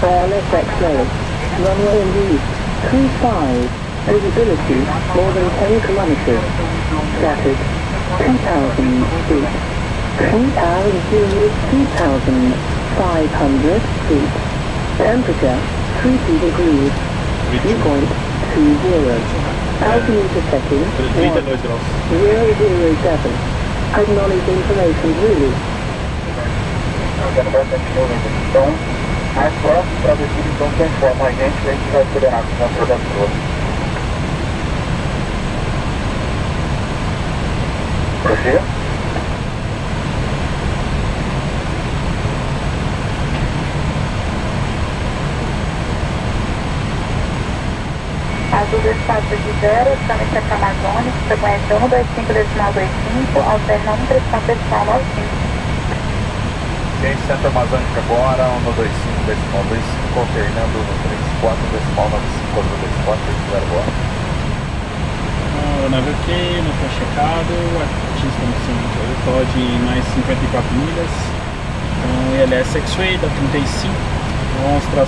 LSX runway in use, 25, visibility more than 10 kilometers, static 2,000 feet, clean zero 2,500 feet, temperature 30 degrees, viewpoint 20, altimeter setting 1007, acknowledge information really. Então, mais próximo para descer, então, quem informa a gente que a gente vai acelerar com a produtora. Prossiga. Azul 2420, Summit Amazônia, frequência 125.25, alterna 134.95. Ciência Centro Amazônica agora, 125.25, alternando no 34.95, azul 2420, boa. O navio ok, motor checado, atingindo no seguinte, eu estou de mais 54 milhas, então ILS X-Ray da 35, 11-1,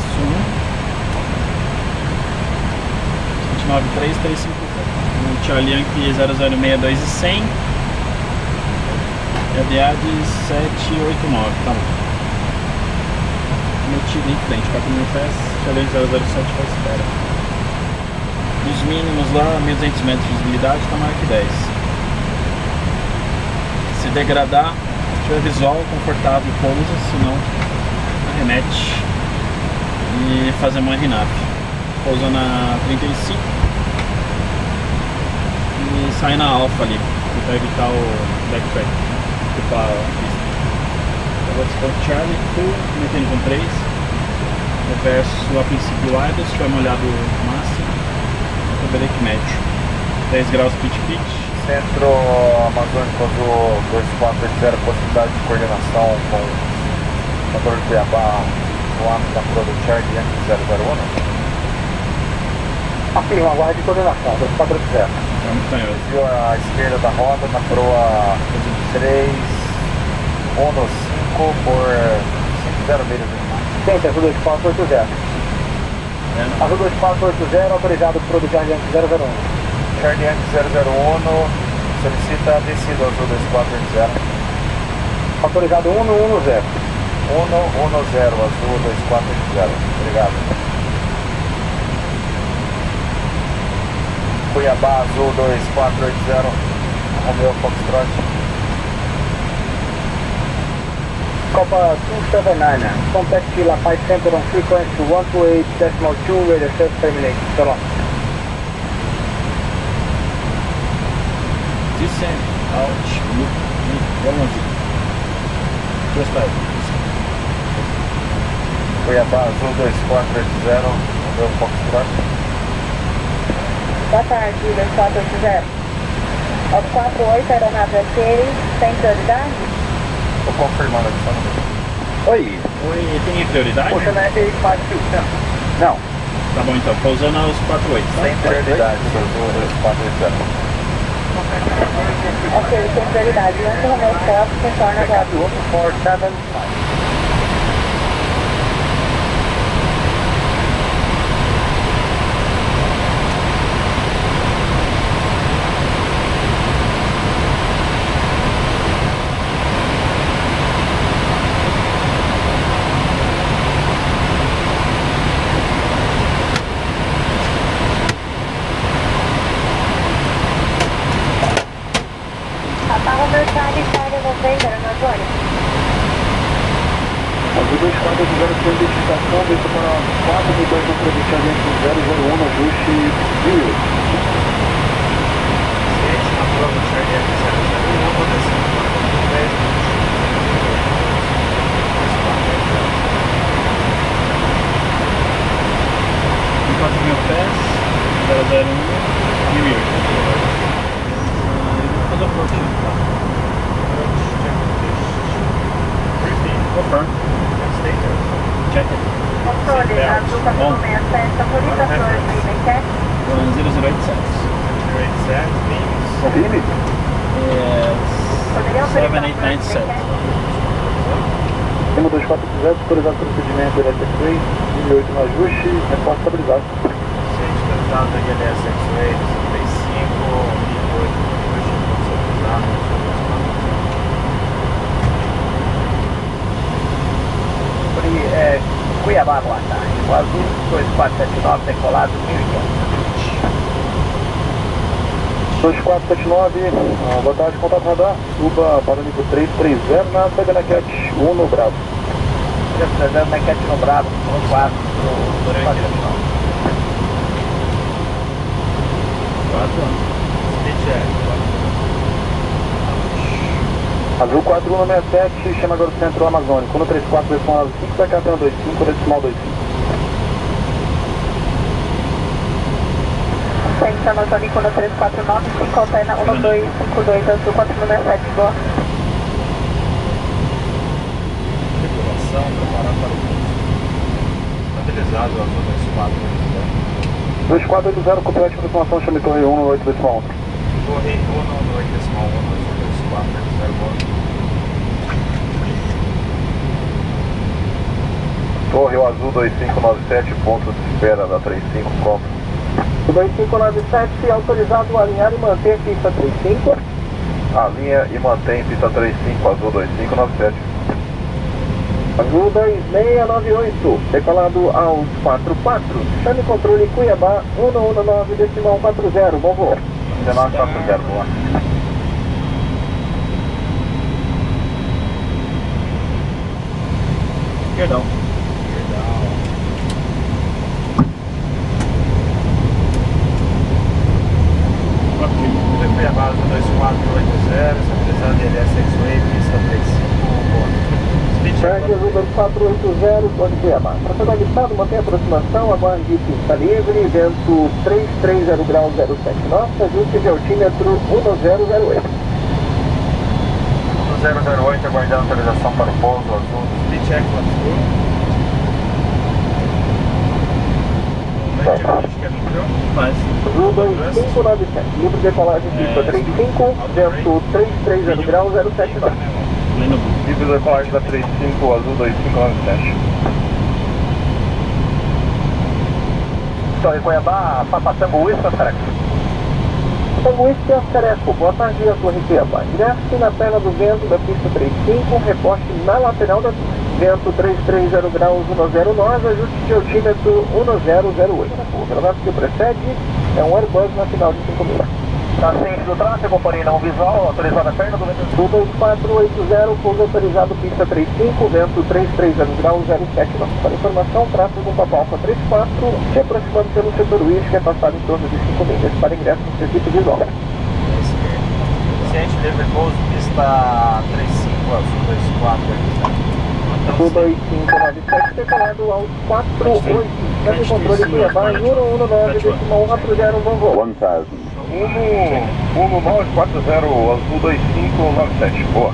29335, Charlie Yankee 0062 e 100, e a DAD 789, tá bom. Metido em frente, 4.000 pés, Charlie Yankee 007 faz espera. Os mínimos lá, 1.200 metros de visibilidade, tá Mark 10. Se degradar, se tiver visual, confortável, pousa, senão arremete e fazer uma RNAV. Pousa na 35 e sai na Alfa ali, para evitar o backtrack, ocupar a pista. Agora Sport Charlie, full, metendo com 3, reverso a princípio idle, se tiver molhado máximo, break médio, 10 graus pitch. Centro Amazônico Azul 2480, possibilidade de coordenação com o motor de Cuiabá voando na proa do Charlie Yankee 001. Afirma, aguarde de coordenação, 2480. Viu a esquerda da roda na proa 3, 1 no 5 por 50 milhas de mais. Gente, Azul 2480. Azul 2480, autorizado para o Charlie Yankee 001. Charlie Yankee 001, solicita a descida Azul 2480. Autorizado 110. 110, Azul 2480. Obrigado. Cuiabá, Azul 2480, Romeo Foxtrot. Copa 279, contact La Paz Center on frequency 128.2, radio service terminated. So long. Descend, out, look, 110. Just like. Cuiabá, Azul 2480, Romeo Foxtrot. Boa tarde, 2480. Ao 48, aeronave ok, sem prioridade? Estou confirmando aqui, só no meio. Oi. Oi, tem prioridade? Poxa, não é de 4 Não. Tá bom então, pousando aos 48, tá? Sem prioridade, Azul 2480. Ok, sem prioridade. Antes do meu stop, retorna agora. 147. Azul 2480 tem identificação, veio para 4 milhões de província dentro do 001, ajuste 1000. Ciência na prova do Charlie Yankee 001, descendo para 10 4.000 pés, 001, 1000. Vou fazer o portinho, tá? Confirm. Check it. Controle, Azul 467, autoriza a flor de Ibequete. 0087. 087 means? Poderia autorizar a flor de 7897. Ibequete? Tema 2430, autorizado o procedimento Electric Way, 2008 no ajuste, repórter estabilizado. Ciente autorizado da ILS X-Ray, 65, 2008 no ajuste, repórter estabilizado. Cuiabá, boa tarde. O azul 2479, decolado 1500. 2479, boa tarde, contato radar, suba para o nível 330 na saída na Cat 1 no Bravo. 330 na Cat 1 no Bravo, 14, durante 4 anos. Azul 4167, chama agora o Centro Amazônico, 134, decimal 5, da Catena 25, decimal 25. Centro Amazônico 1349, 5 alterna 1252, azul 467, boa. Tripulação, preparar para o curso. Estabilizado, azul 2480. 2480, complete aproximação, chame Torre 1 no 8 decimal 1. Torre 1 no 8 decimal 1, azul 2480, boa. Torre o azul 2597, ponto de espera da 35, pronto. O 2597 autorizado a alinhar e manter pista 35. Alinha e mantém pista 35, azul 2597. Azul 2698, decolado aos 44. Chame controle Cuiabá 119 decimal 40, bom voo. 1940, boa. Perdão. Cuiabá 2480, estabilizando ILS X-Ray, pista 35, boa. Grande azul 2480, Torre Cuiabá. Para ser estado, mantém a aproximação, aguarde pista livre, vento 330 graus 07 norte, ajuste de altímetro 1008. 1008, aguardando autorização para o pouso azul. Speed check, Mas. Azul 2597, livre decolagem pista 35, vento 330 graus 07 norte. Livre decolagem da 35, azul 2597. Torre Cuiabá, Papatango Whisky, Oscareco. Papatango Whisky, Oscareco, boa tarde a Torre Cuiabá. Ingresso na perna do vento da pista 35, reposte na lateral da pista. Vento 330 graus 10 ajuste de altímetro 1008. O aeronave que precede é um Airbus nacional de 5.000. Está ciente do tráfego, companhia não visual, autorizada a perna do vento. Sul 2480, pouso autorizado pista 35, vento 330 graus 07 norte. Para informação, tráfego Papa Alfa 34, se aproximando pelo setor Whisky, que é passado em torno de 5 milhas. Para ingresso no circuito visual. Ciente, livre pouso, pista 35, azul 24. Sul 2597, decolado aos 48. Chame controle Cuiabá 119 decimal 40, bom voo. 1000. 1940, azul 2597, boa.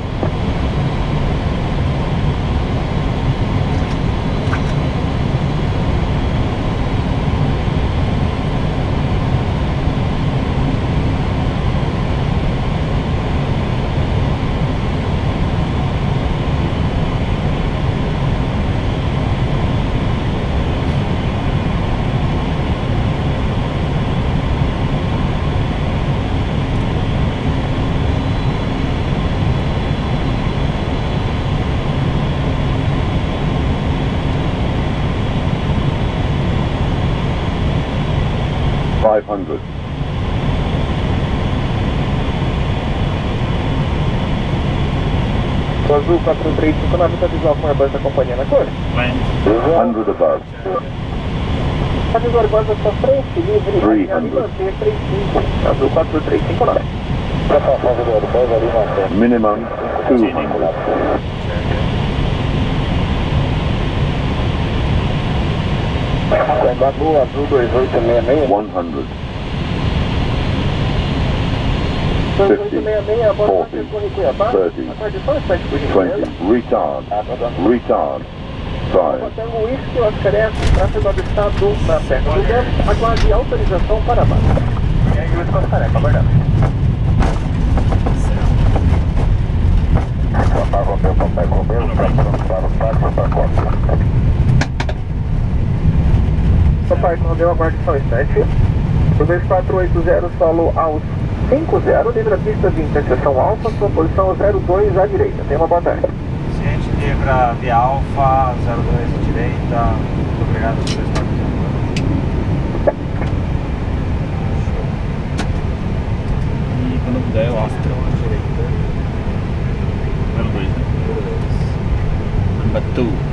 O azul 4359 está visual com o Airbus da companhia na cor. 100 above. A visual Airbus à sua frente, livre, alinhado e manter 35. Azul 4359. Minimum 200. Azul 2866. 100. 2866, a bordo da Torre Cuiabá. 30, A condição está de por gentileza. 20, retard, retard, 5, Papatango Whisky, Oscareco, tráfego avistado na perna do vento, aguarde autorização para baixo. E aí, Whisky, Oscareco, aguardando. Romeu, Papai Romeu, passando para o táxi para Costa. Papai Romeu, aguarde só um instante. O 2480 solo aos 50, livre a pista 20, seção alfa, sua posição 02 à direita. Tenha uma boa tarde. Ciente, livra via alfa, 02 à direita. Muito obrigado, senhor. E quando puder, eu acho. À direita. 02, né? 02. Number 2.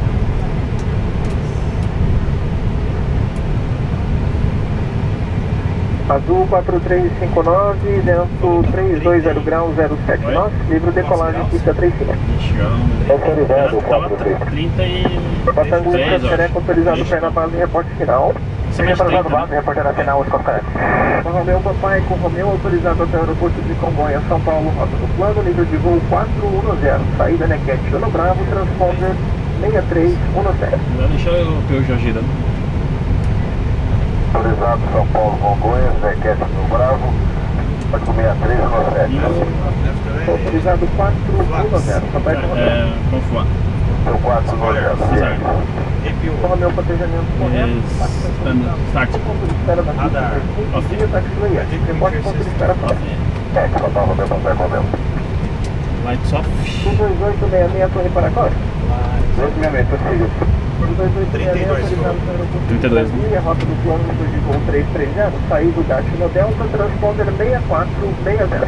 Azul 4359, vento 320 graus 07 nós, livre decolagem pista 35. Autorizado, Tava 30 e... Patangu Cascareco autorizado para ir na base reporte final. Seja atrasado base, reporte na final, os Cascareco. Romeu Papai com Romeu autorizado até o aeroporto de Congonhas, São Paulo, rota do plano, nível de voo 410, saída Nequete, Ano Bravo, transponder 6317. Deixa eu ver o Jorge girando. Autorizado São Paulo, Congonhas, Nequete no Bravo, código 6317. Autorizado 410, Papai com Romeu. Confuar. Seu 410. Romeu protegimento correto. Start. Ponto de espera da pista 35, via taxiway. Reporte ponto de espera fora. Total Romeu, Papai Romeu. Lights off. 2866, Torre Paracós. 266, possível. 2866, autorizado para o aeroporto de Brasília, rota do plano nível de voo 330, saída do Dátilo Delta, transponder 6460.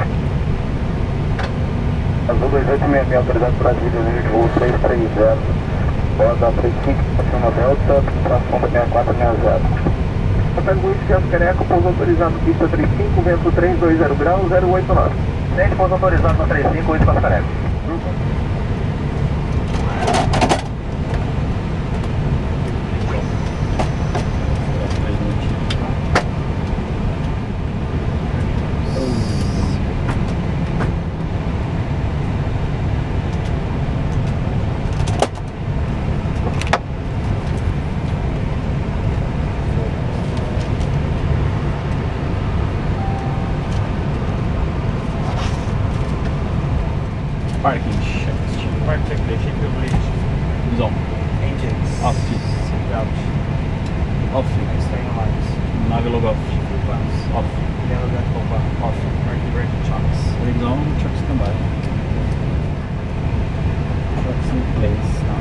Azul 2866, autorizado Brasília, nível de voo 330. Roda 35, no Delta, transponder 6460. Patangu Cascareco, pouso autorizado pista 35, vento 320 graus 089. Gente, pouso autorizado na 35, 8 Cascareco. Parking checklist. Park checklist, privilege. Zone. Engines. Off. Seatbelt. Off. Staying lines. Nave log off. Plans. Off. Yellow gun bomba. Off. Parking brake chocks. Brake zone, truck standby. Trucks in place now.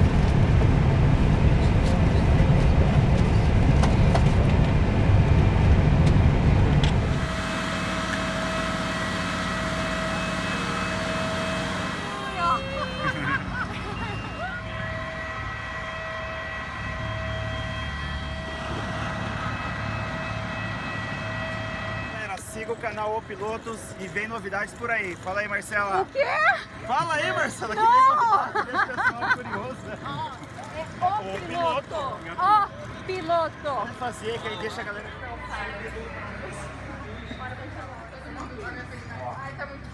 Siga o canal O Pilotos e vem novidades por aí. Fala aí, Marcela. O quê? Fala aí, Marcela, que Não. vem novidades. Deixa o pessoal curioso. O piloto. O piloto. Vamos fazer, que aí deixa a galera... Ai, tá muito